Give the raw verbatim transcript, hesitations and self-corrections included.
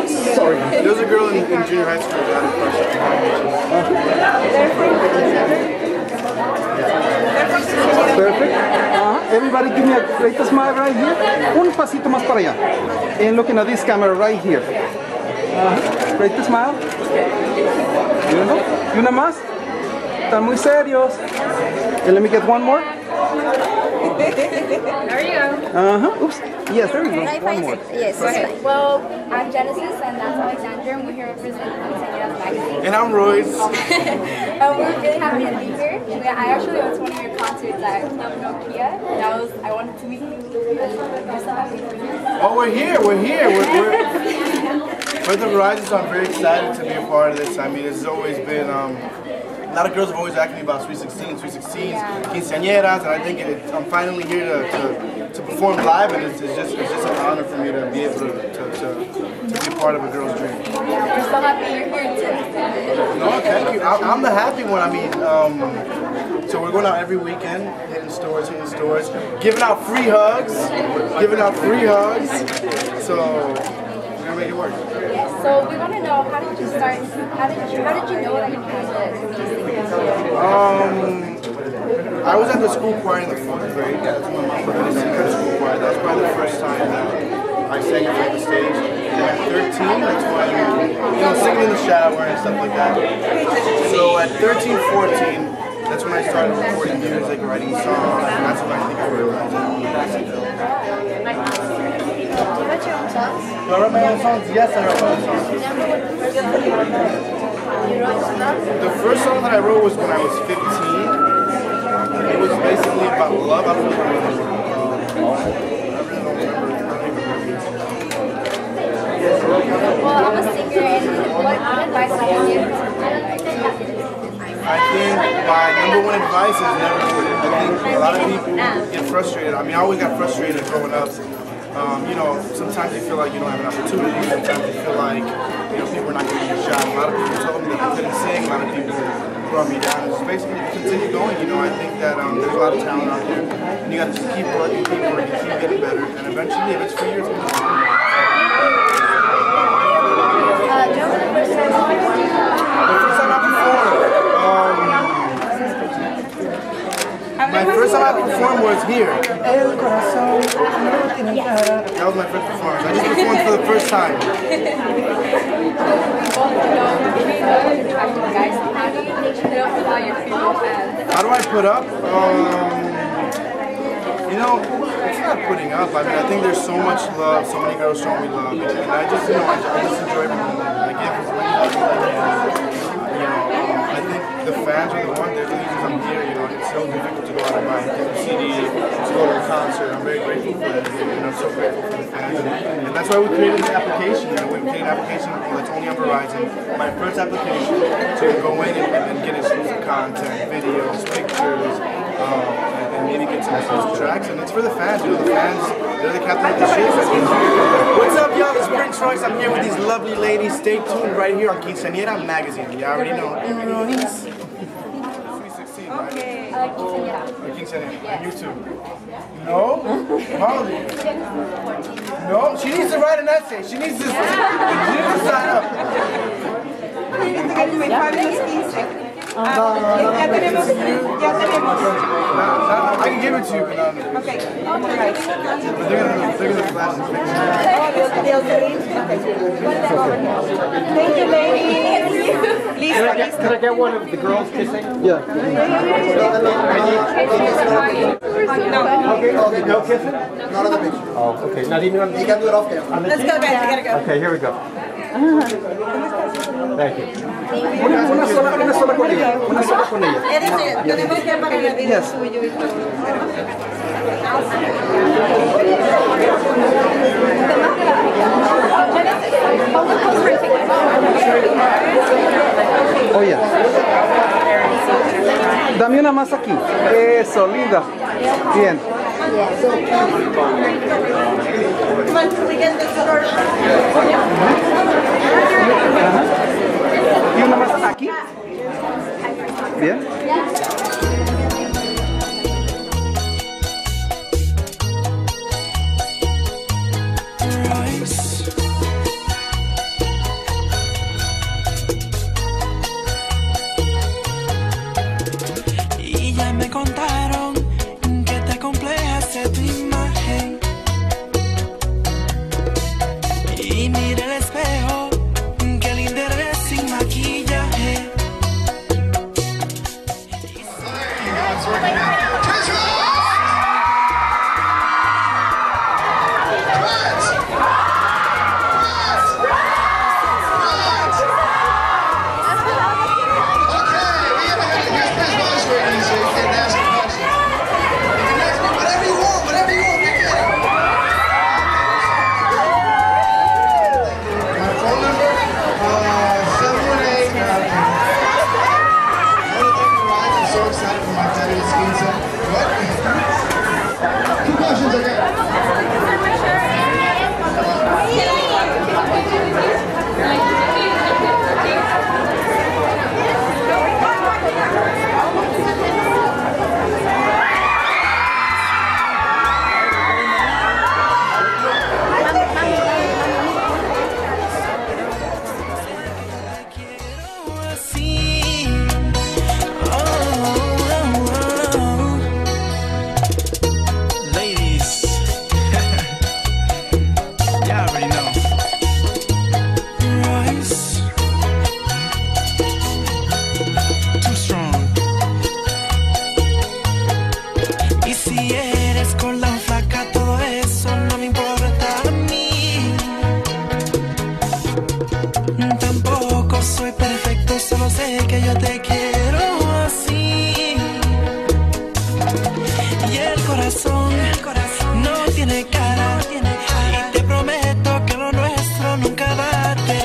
Sorry. There was a girl in, in junior high school that had a crush on me. Perfect. Uh-huh. Everybody give me a great smile right here. Un pasito más para allá. And looking at this camera right here. Uh-huh. Great smile. Beautiful. Y una más. Están muy serios. And let me get one more. There you go. Uh-huh. Oops. Yes, there we go. One more. Yes. Well, I'm Genesis, and that's Alexandra, and we're here representing Quinceañera magazine. And I'm Royce. um, we're really happy to be here. I actually went to one of your concerts at Club Nokia. That was, I wanted to meet you. We're so happy. Oh, we're here. We're here. We're, we're, we're the Verizon, so I'm very excited to be a part of this. I mean, it's always been. Um, A lot of girls have always asked me about sweet sixteens, sweet sixteens, quinceañeras, and I think it, I'm finally here to, to, to perform live, and it's, it's just it's just an honor for me to be able to, to, to, to be part of a girl's dream. Yeah, we're so happy you're here too. No, thank you. I'm, I'm the happy one. I mean, um, so we're going out every weekend, hitting stores, hitting stores, giving out free hugs, giving out free hugs. So we're gonna make it work. So we want to know, how did you start? How did you how did you know that you wanted to be a singer? Um, I was at the school choir in the fourth grade. That's when my mom put me to sing at the school choir. That was probably the first time that I sang in front of the stage. And then at thirteen, that's when, you know, singing in the shower and stuff like that. So at thirteen, fourteen, that's when I started recording music, writing songs, and that's when I think I realized that. Do you write your own songs? Do I write my own songs? Yes, I write my own songs. The first song that I wrote was when I was fifteen. It was basically about love. I don't really remember. I really don't remember. Well, I'm a singer, and what advice would you give to I think my number one advice is never quit. I think a lot of people get frustrated. I mean, I always got frustrated growing up. Um, you know, sometimes you feel like you don't have an opportunity. Sometimes you feel like, you know, people are not giving you a shot. A lot of people told me that I couldn't sing. A lot of people brought me down. It's basically continue going. You know, I think that um, there's a lot of talent out there, and you got to just keep working, keep working, keep getting better, and eventually, if it's for you, it's going to be. Uh, do you remember the first time you performed? The first time I performed, um, my first time I performed was here. El corazón. That was my first performance. I just performed for the first time. How do I put up? Um, you know, it's not putting up. I mean, I think there's so much love, so many girls show me love, and I just, you know, I, I just enjoy every moment. I give as many love as I can. You know, um, I think the fans are the ones that really reason I'm here. You know, it's so difficult to go out and buy a C D, to go to a concert. I'm very grateful for that. You know, I'm so grateful for the fans, and, and that's why we created this application. You know, we created an application that's only on Verizon. My first application to go in and, and get exclusive content, videos, pictures, um, and, and maybe get some exclusive tracks. And it's for the fans. You know, the fans, they're the captain of the ship. What's up, y'all? It's Prince Royce. I'm here with these lovely ladies. Stay tuned right here on Quinceañera magazine. You already know. sweet sixteen, right? I like Quinceañera. Or Quinceañera. And you too. No? Molly. No? She needs to write an essay. She needs to, she needs to sign up. Ah, ya tenemos, ya tenemos. I can give it to you, but not. Okay. But they're gonna, they're gonna flash the picture. Thank you, ladies. Please, Can I get, can I get one of the girls kissing? Yeah. no. Okay, okay, no kissing? Not on the picture. Oh, okay. Not even on the You can do it off there. Let's go, guys. We gotta go. Okay, here we go. Thank you. Una, una sola, una sola con ella. Una sola con ella. Es decir, tenemos que apagar el video Yes. suyo y todo. Oye. Dame una más aquí. Eso, linda. Bien. Ajá. Y una más aquí. Bien. Royce. Tampoco soy perfecto, solo sé que yo te quiero así. Y el corazón, el corazón no tiene cara, y te prometo que lo nuestro nunca va a terminar.